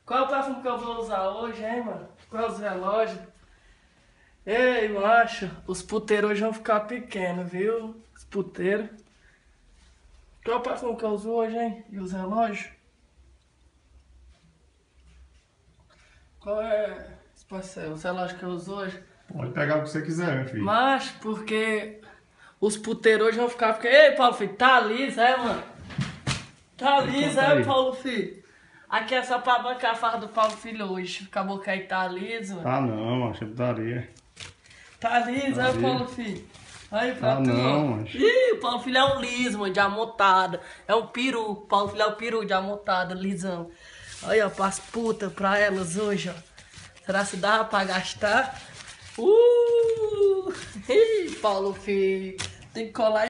Qual é o perfume que eu vou usar hoje, hein, mano? Qual é os relógios? Ei, macho, os puteiros hoje vão ficar pequenos, viu? Os puteiros. Qual é o perfume que eu uso hoje, hein? E os relógios? Qual é os relógios que eu uso hoje? Pode pegar o que você quiser, meu filho. Macho, porque os puteiros hoje vão ficar pequenos. Ei, Paulo Filho, tá liso, é, mano? Tá liso, Então, tá é, aí. Paulo Filho? Aqui é só pra bancar a farra do Paulo Filho hoje. Acabou que aí tá liso, mano. Tá não, macho, eu daria. Tá liso, Tá é, liso. Paulo Filho? Aí, pra Tá tu, não, ó. macho. Ih, o Paulo Filho é um liso, mano, de amontada. É um peru. O Paulo Filho é um peru de amontada, lisão. Aí, ó, pras putas pra elas hoje, ó. Será que dá pra gastar? Ih, Paulo Filho. Tem que colar